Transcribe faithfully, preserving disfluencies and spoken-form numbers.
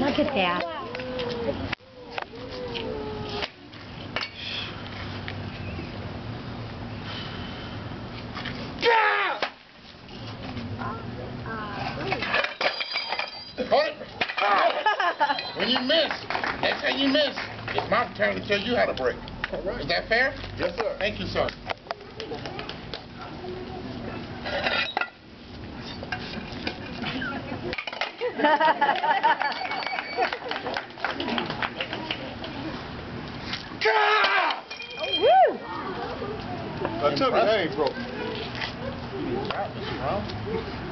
Look at that. Hold it. When you miss, next time you miss, it's my turn to tell you how to break. All right. Is that fair? Yes, sir. Thank you, sir. Woo! I took it, I ain't broke. Wow, this is wrong.